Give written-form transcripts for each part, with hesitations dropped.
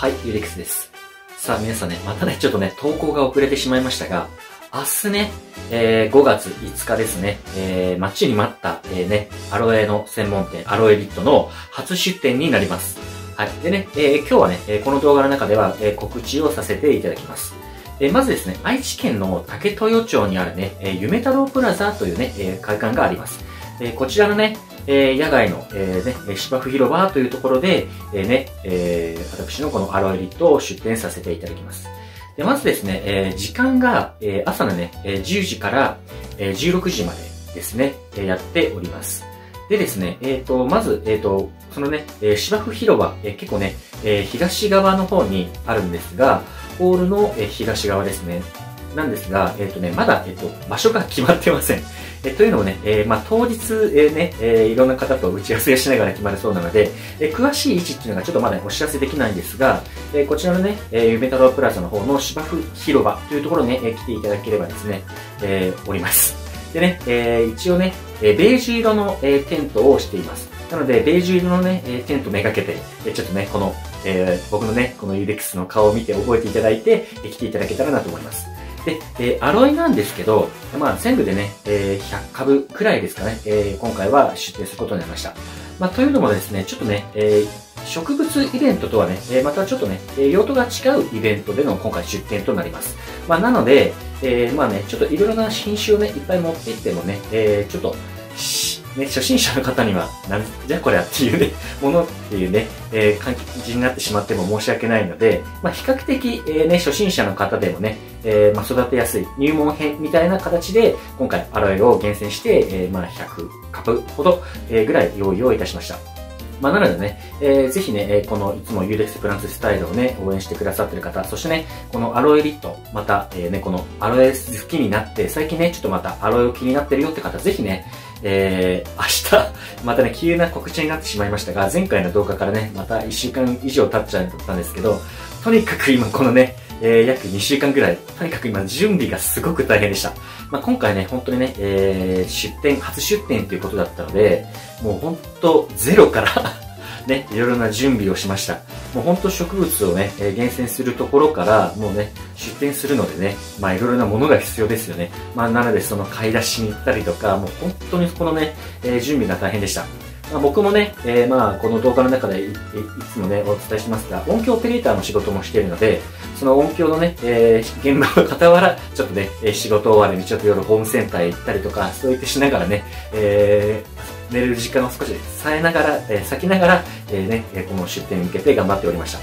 はい、ユリクスです。さあ皆さんね、またね、ちょっとね、投稿が遅れてしまいましたが、明日ね、5月5日ですね、待ちに待った、アロエの専門店、アロエリットの初出店になります。はい。でね、今日はね、この動画の中では、告知をさせていただきます。まずですね、愛知県の竹豊町にあるね、夢太郎プラザというね、会館があります。こちらのね、野外の、芝生広場というところで、私のこのアロエリットを出店させていただきます。でまずですね、時間が、朝のね、10時から、16時までですね、やっております。でですね、まず、そのね、芝生広場、結構ね、東側の方にあるんですが、ホールの、東側ですね。なんですが、まだ、場所が決まってません。というのもね、当日、いろんな方と打ち合わせをしながら決まるそうなので、詳しい位置っていうのがちょっとまだお知らせできないんですが、こちらのね、夢太郎プラザの方の芝生広場というところにね、来ていただければですね、おります。でね、一応ね、ベージュ色の、テントをしています。なので、ベージュ色のね、テントめがけて、ちょっとね、この、僕のね、このユデックスの顔を見て覚えていただいて、来ていただけたらなと思います。で、アロエなんですけど、全部でね、100株くらいですかね、今回は出店することになりました。というのもですね、ちょっとね、植物イベントとはね、またちょっとね、用途が違うイベントでの今回出店となります。なので、ちょっといろいろな品種をね、いっぱい持っていってもね、ちょっと、初心者の方には、なんじゃこりゃっていうね、ものっていうね、感じになってしまっても申し訳ないので、比較的、初心者の方でもね、育てやすい入門編みたいな形で、今回アロエを厳選して、100株ほど、ぐらい用意をいたしました。なのでね、ぜひね、このいつもユーデックスプランツスタイルをね、応援してくださってる方、そしてね、このアロエリット、また、このアロエ好きになって、最近ね、ちょっとまたアロエを気になってるよって方、ぜひね、明日、またね、急な告知になってしまいましたが、前回の動画からね、また1週間以上経っちゃったんですけど、とにかく今このね、約2週間くらい、とにかく今準備がすごく大変でした。今回ね、本当にね、初出店ということだったので、もう本当ゼロからね、いろいろな準備をしました。もう本当植物をね、厳選するところから、もうね、出店するのでね、いろいろなものが必要ですよね。なのでその買い出しに行ったりとか、もう本当にこのね、準備が大変でした。僕もね、この動画の中でいつもね、お伝えしますが、音響オペレーターの仕事もしているので、その音響のね、現場の傍ら、ちょっとね、仕事終わりにちょっと夜ホームセンターへ行ったりとか、そういったしながらね、寝る時間を少し割きながら、この出店に向けて頑張っておりました。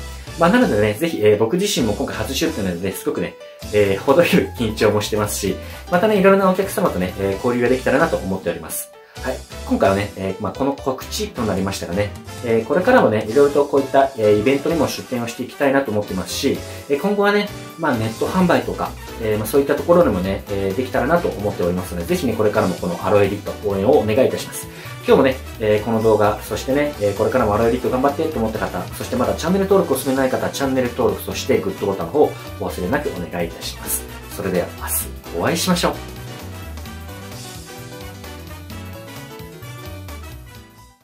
なのでね、ぜひ、僕自身も今回初出店なので、すごくね、程よい緊張もしてますし、またね、いろいろなお客様とね、交流ができたらなと思っております。はい。今回はね、この告知となりましたがね、これからもね、いろいろとこういったイベントにも出店をしていきたいなと思ってますし、今後はね、ネット販売とか、そういったところにもね、できたらなと思っておりますので、ぜひね、これからもこのアロエリット応援をお願いいたします。今日もね、この動画、そしてね、これからもアロエリット頑張ってと思った方、そしてまだチャンネル登録を済めない方、チャンネル登録、そしてグッドボタンの方、お忘れなくお願いいたします。それでは明日お会いしましょう。